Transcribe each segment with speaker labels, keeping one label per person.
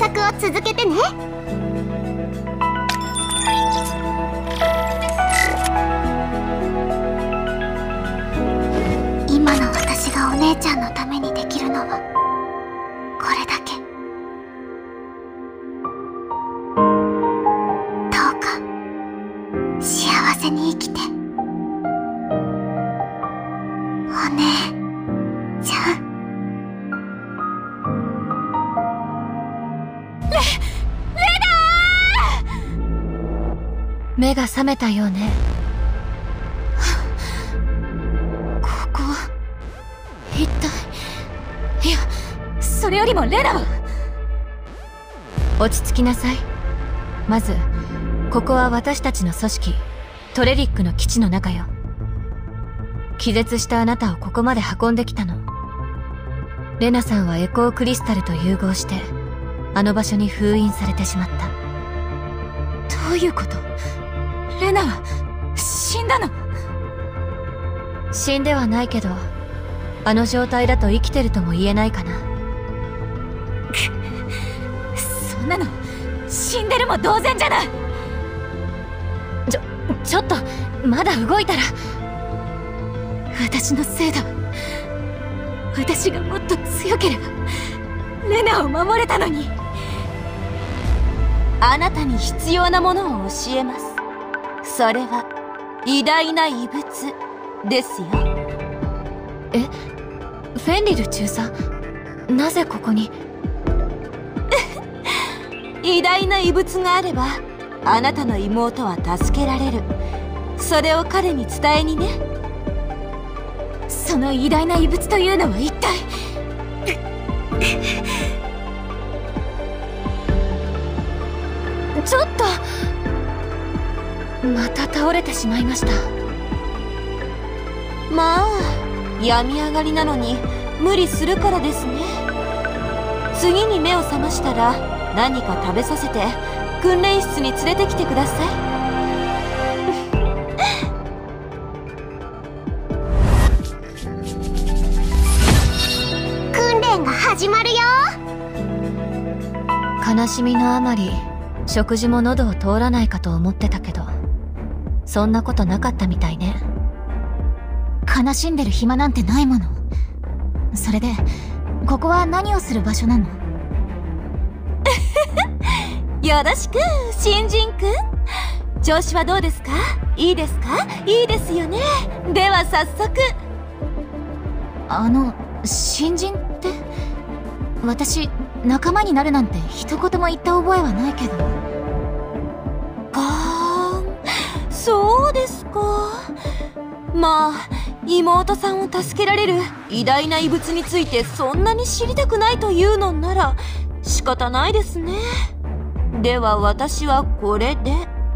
Speaker 1: 索を続けてね。今の私がお姉ちゃんのためにできるのはこれだけ。どうか幸せに生きて、お姉ちゃん。
Speaker 2: 目が覚めたようね。
Speaker 3: ここは一体。いや、それよりもレナは。
Speaker 2: 落ち着きなさい。まずここは私たちの組織トレリックの基地の中よ。気絶したあなたをここまで運んできたの。レナさんはエコークリスタルと融合してあの場所に封印されてしまった。
Speaker 3: どういうこと？レナは死んだの？
Speaker 2: 死んではないけど、あの状態だと生きてるとも言えないかな。
Speaker 3: そんなの死んでるも同然じゃない。
Speaker 2: ちょっとまだ動いたら。
Speaker 3: 私のせいだわ。私がもっと強ければレナを守れたのに。
Speaker 4: あなたに必要なものを教えます。それは偉大な遺物ですよ。
Speaker 2: え、フェンリル中佐、なぜここに？
Speaker 4: 偉大な遺物があればあなたの妹は助けられる。それを彼に伝えにね。
Speaker 3: その偉大な遺物というのは一体。
Speaker 2: ちょっとまた倒れてしまいました。
Speaker 4: まあ病み上がりなのに無理するからですね。次に目を覚ましたら何か食べさせて訓練室に連れてきてください。
Speaker 1: 訓練が始まるよ。
Speaker 2: 悲しみのあまり食事も喉を通らないかと思ってたけど、そんなことなかったみたいね。
Speaker 3: 悲しんでる暇なんてないもの。それでここは何をする場所なの？
Speaker 4: よろしく新人くん。調子はどうですか？いいですか？いいですよね。では早速。
Speaker 3: 新人って？私仲間になるなんて一言も言った覚えはないけど。
Speaker 4: そうですか。まあ妹さんを助けられる偉大な遺物についてそんなに知りたくないというのなら仕方ないですね。では私はこれで。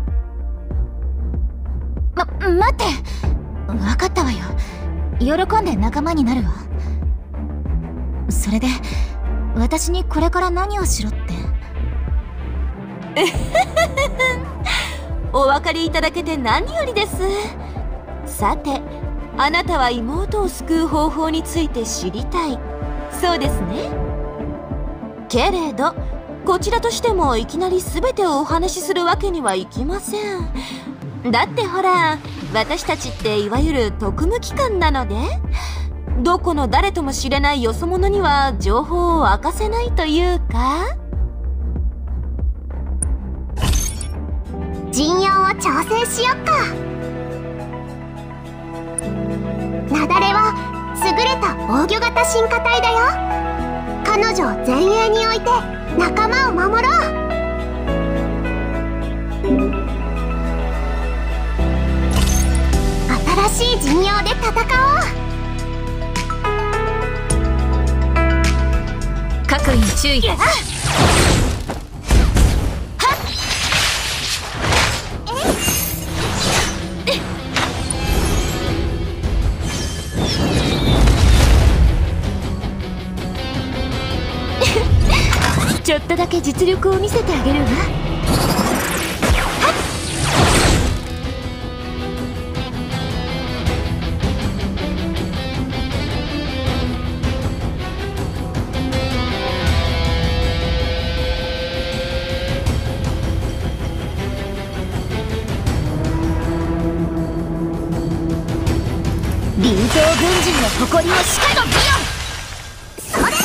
Speaker 3: 待って。分かったわよ。喜んで仲間になるわ。それで私にこれから何をしろって？
Speaker 4: お分かりいただけて何よりです。さて、あなたは妹を救う方法について知りたいそうですね。けれどこちらとしてもいきなり全てをお話しするわけにはいきません。だってほら、私たちっていわゆる特務機関なので、どこの誰とも知れないよそ者には情報を明かせないというか。
Speaker 1: 陣容を調整しよっか。雪崩は優れた防御型進化体だよ。彼女を前衛に置いて仲間を守ろう。新しい陣容で戦おう。
Speaker 2: 各員注意。ちょっとだけ実力を見せてあげるわ。
Speaker 3: 誇りをしかと見よ。
Speaker 1: それ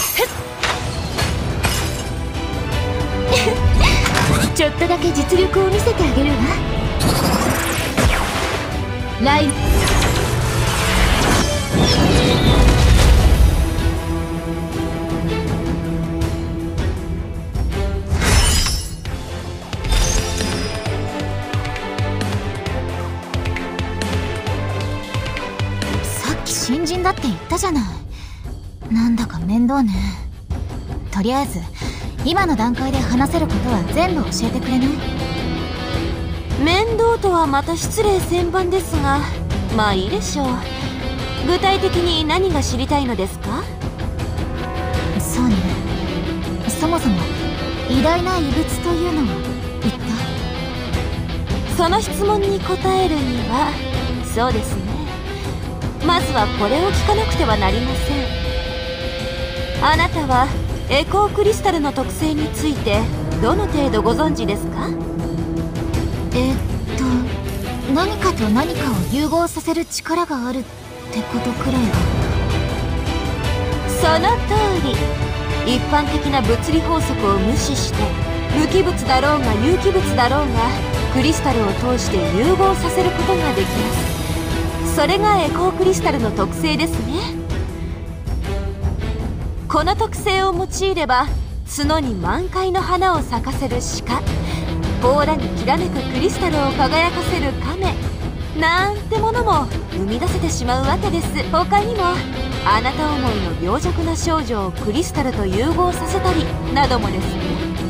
Speaker 3: ちょっとだけ実力を見せてあげるわ。ライさっき新人だって言ったじゃない。なんだか面倒ね。とりあえず今の段階で話せることは全部教えてくれない？
Speaker 4: 面倒とはまた失礼千万ですが、まあいいでしょう。具体的に何が知りたいのですか？
Speaker 3: そうね。そもそも偉大な異物というのは一体？
Speaker 4: その質問に答えるには、そうですね、まずはこれを聞かなくてはなりません。あなたはエコークリスタルの特性についてどの程度ご存知ですか？
Speaker 3: 何かと何かを融合させる力があるってことくらいは。
Speaker 4: その通り。一般的な物理法則を無視して、無機物だろうが有機物だろうがクリスタルを通して融合させることができます。それがエコークリスタルの特性ですね。この特性を用いれば角に満開の花を咲かせる鹿、甲羅にきらめくクリスタルを輝かせる亀なんてものも生み出せてしまうわけです。他にもあなた思いの病弱な少女をクリスタルと融合させたりなどもですね。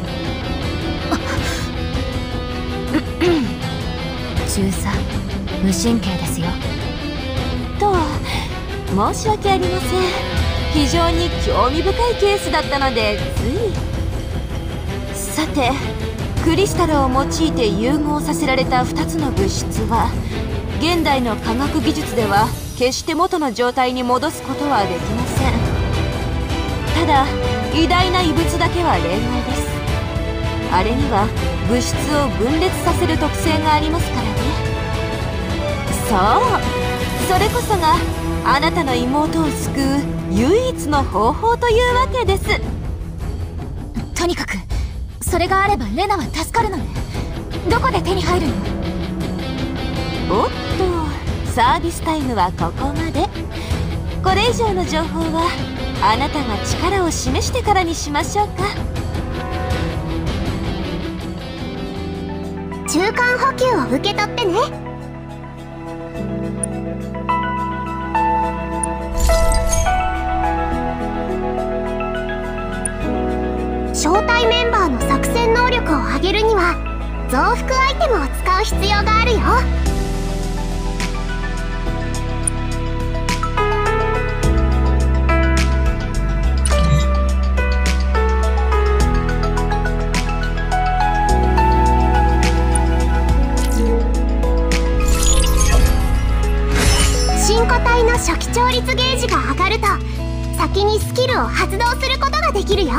Speaker 2: 中佐、無神経ですよ。
Speaker 4: と申し訳ありません。非常に興味深いケースだったのでつい。さて、クリスタルを用いて融合させられた2つの物質は現代の科学技術では決して元の状態に戻すことはできません。ただ偉大な異物だけは例外です。あれには物質を分裂させる特性がありますからね。そう、それこそがあなたの妹を救う唯一の方法というわけです。
Speaker 3: とにかくそれがあればレナは助かるのね。どこで手に入るの？
Speaker 4: おっと、サービスタイムはここまで。これ以上の情報はあなたが力を示してからにしましょうか。
Speaker 1: 中間補給を受け取ってね。招待メンバーの作戦能力を上げるには増幅アイテムを使う必要があるよ。進化体の初期調律ゲージが上がると先にスキルを発動することができるよ。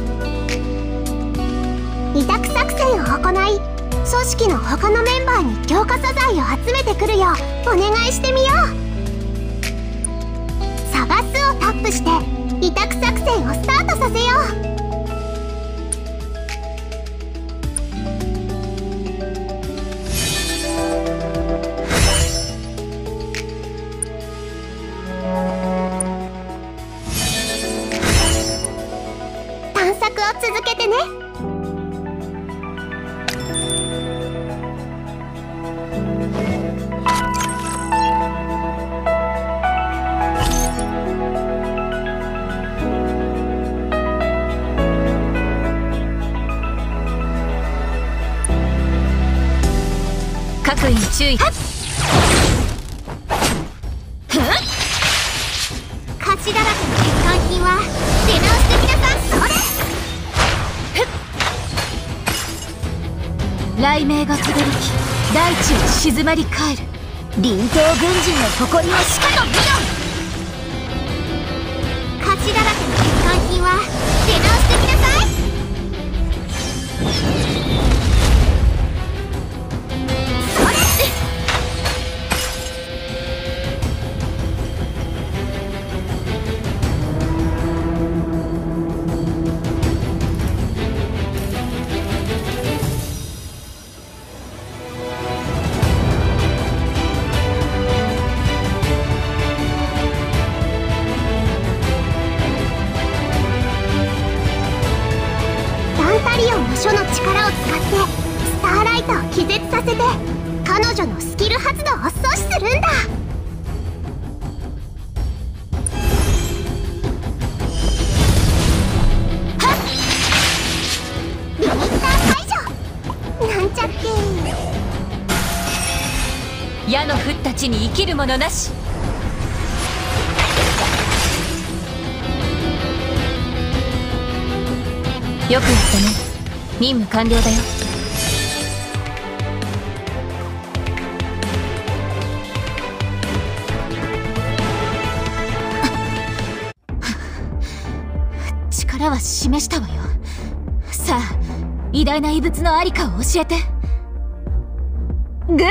Speaker 1: 委託作戦を行い、組織の他のメンバーに強化素材を集めてくるようお願いしてみよう。探すをタップして委託作戦をスタートさせよう。探索を続けてね。
Speaker 2: 各員注意。
Speaker 1: 菓子だらけの欠陥品は出直してきなさい。それ
Speaker 3: 雷鳴が轟き大地を静まり返る。臨島軍人の誇りをしかと見よ。
Speaker 1: 菓子だらけの欠陥品は出直してきなさい。それタリオンの書の力を使ってスターライトを気絶させて彼女のスキル発動を阻止するんだ。はっ、リミッター解除なんちゃって。
Speaker 2: 矢の降った地に生きる者なし。よくやったね。任務完了だよ。
Speaker 3: 力は示したわよ。さあ、偉大な遺物のありかを教えて。
Speaker 4: グッドです。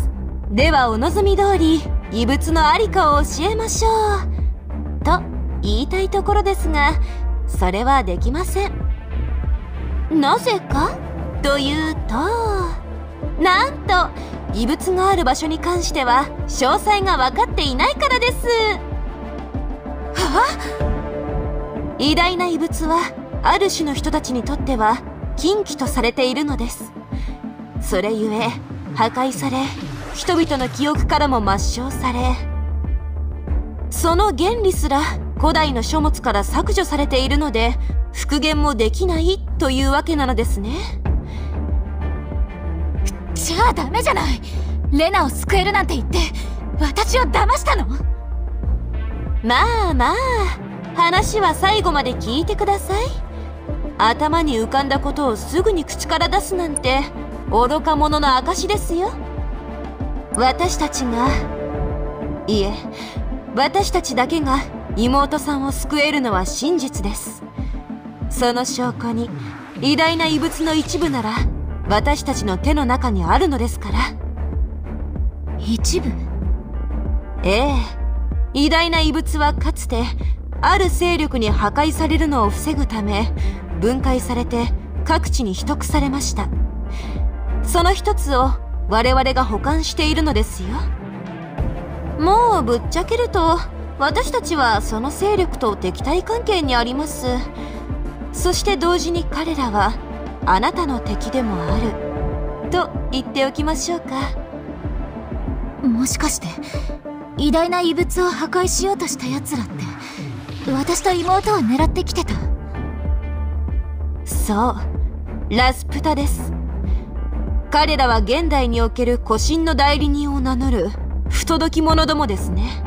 Speaker 4: ではお望み通り遺物のありかを教えましょうと言いたいところですが、それはできません。なぜかというと、なんと遺物がある場所に関しては詳細が分かっていないからです。は？偉大な遺物はある種の人たちにとっては禁忌とされているのです。それゆえ破壊され、人々の記憶からも抹消され、その原理すら古代の書物から削除されているので復元もできないというわけなのですね。
Speaker 3: じゃあダメじゃない。レナを救えるなんて言って私を騙したの？
Speaker 4: まあまあ、話は最後まで聞いてください。頭に浮かんだことをすぐに口から出すなんて愚か者の証ですよ。私たちが、いえ、私たちだけが妹さんを救えるのは真実です。その証拠に偉大な遺物の一部なら私たちの手の中にあるのですから。
Speaker 3: 一部？
Speaker 4: ええ、偉大な遺物はかつてある勢力に破壊されるのを防ぐため分解されて各地に秘匿されました。その一つを我々が保管しているのですよ。もうぶっちゃけると私たちはその勢力と敵対関係にあります。そして同時に彼らはあなたの敵でもあると言っておきましょうか。
Speaker 3: もしかして偉大な遺物を破壊しようとした奴らって私と妹を狙ってきてた？
Speaker 4: そう、ラスプタです。彼らは現代における古神の代理人を名乗る不届き者どもですね。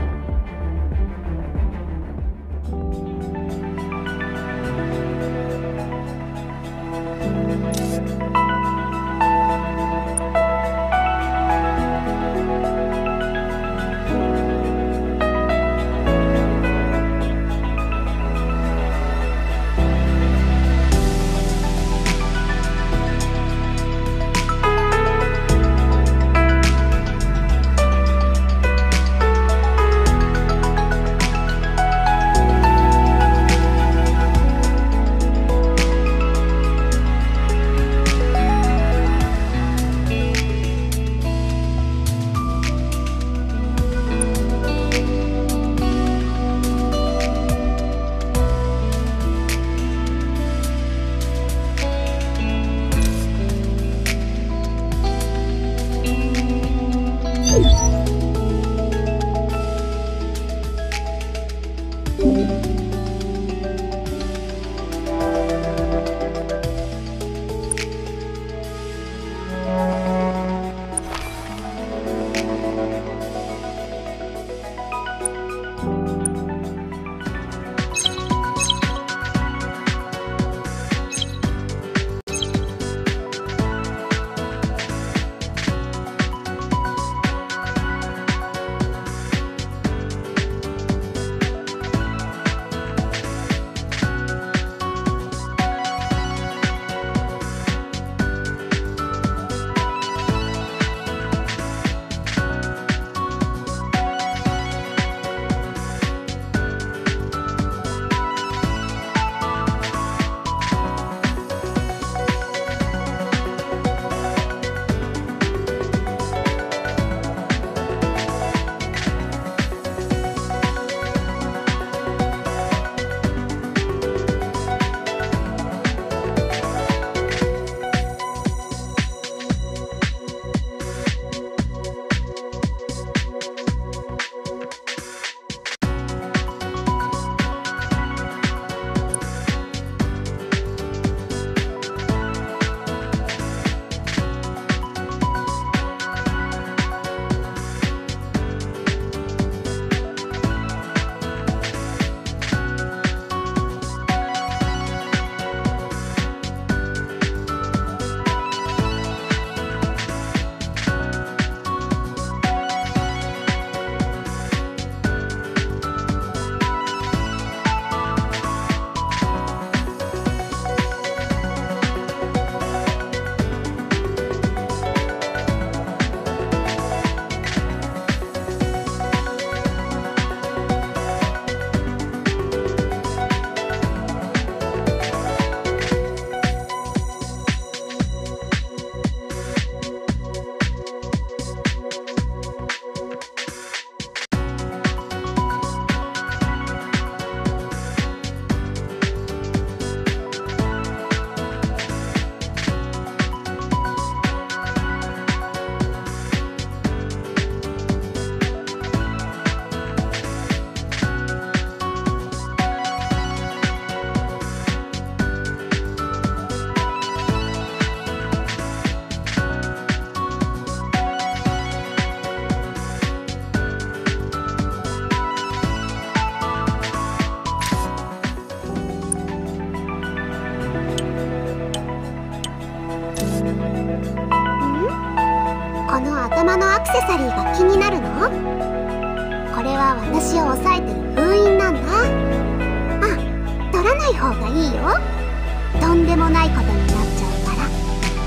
Speaker 1: 頭のアクセサリーが気になるの？これは私を抑えてる封印なんだ。あ、取らない方がいいよ。とんでもないことになっちゃうから。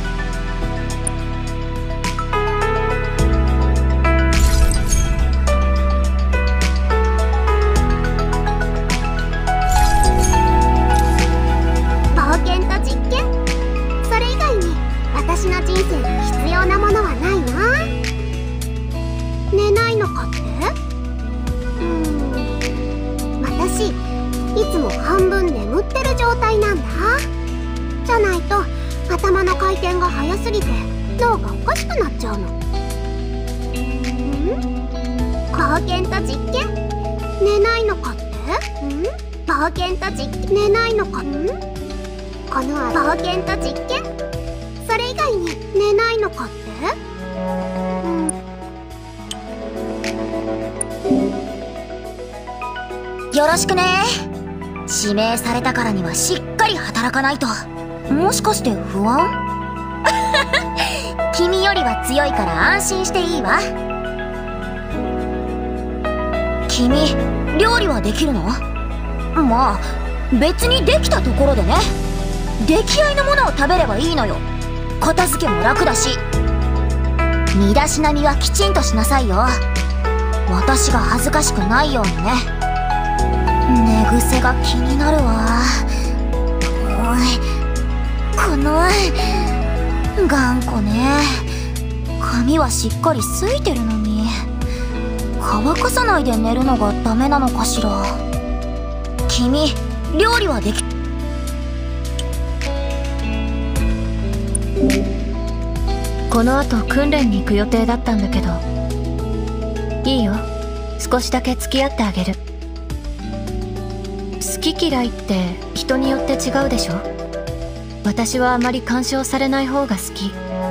Speaker 1: 冒険と実験、それ以外に私の人生に必要なものはないな。寝ないのかって？私いつも半分眠ってる状態なんだ。じゃないと頭の回転が速すぎて脳がおかしくなっちゃうの。冒険と実験、寝ないのかって？冒険と実験、寝ないのか？この冒険と実験、それ以外に寝ないのかって？
Speaker 3: よろしくね。指名されたからにはしっかり働かないと。もしかして不安？君よりは強いから安心していいわ。君、料理はできるの？まあ別にできたところでね。出来合いのものを食べればいいのよ。片付けも楽だし。身だしなみはきちんとしなさいよ。私が恥ずかしくないようにね。寝癖が気になるわ。この頑固ね。髪はしっかりついてるのに乾かさないで寝るのがダメなのかしら。君、料理はでき…
Speaker 2: この後訓練に行く予定だったんだけど、いいよ、少しだけ付き合ってあげる。好き嫌いって人によって違うでしょ。私はあまり干渉されない方が好き。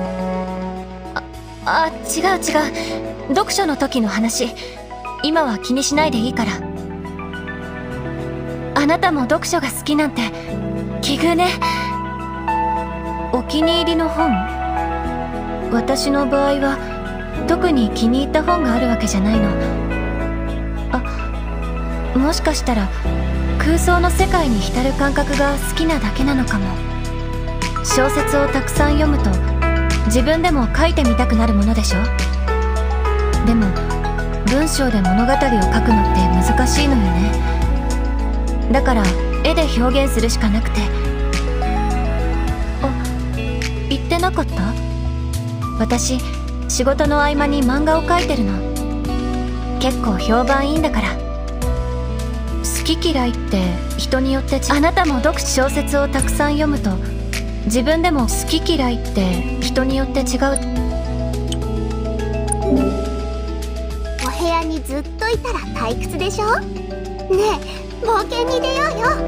Speaker 2: 違う。読書の時の話、今は気にしないでいいから。あなたも読書が好きなんて奇遇ね。お気に入りの本？私の場合は特に気に入った本があるわけじゃないの。もしかしたら空想の世界に浸る感覚が好きなだけなのかも。小説をたくさん読むと自分でも書いてみたくなるものでしょ。でも文章で物語を書くのって難しいのよね。だから絵で表現するしかなくて。言ってなかった？私仕事の合間に漫画を描いてるの。結構評判いいんだから。好き嫌いって人によってあなたも読小説をたくさん読むと自分でも好き嫌いって人によって違う。
Speaker 1: お部屋にずっといたら退屈でしょ。ねえ、冒険に出ようよ。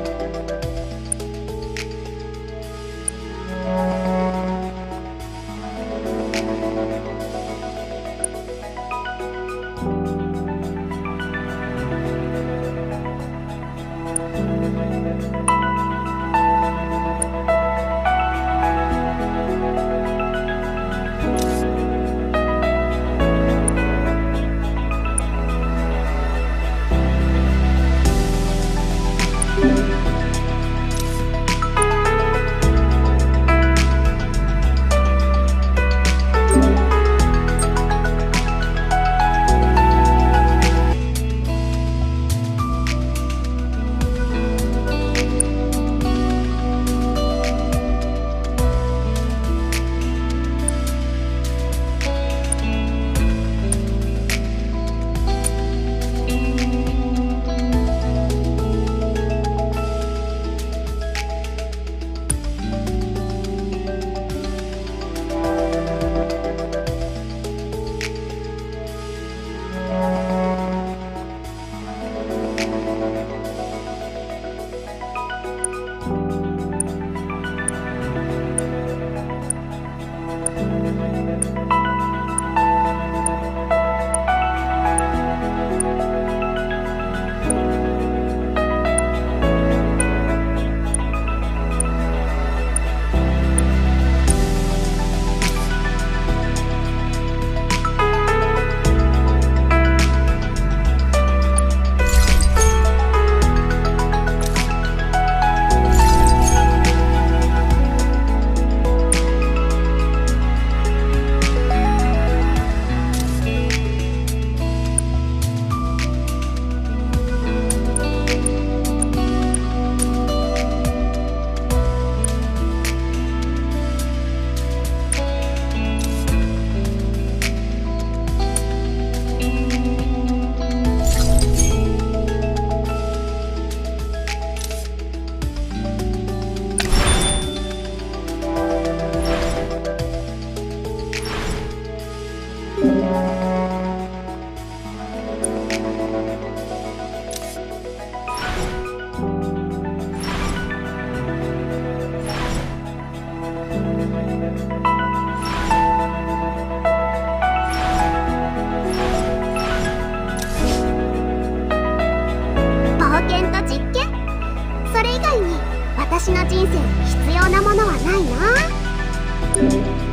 Speaker 1: 私の人生に必要なものはないな。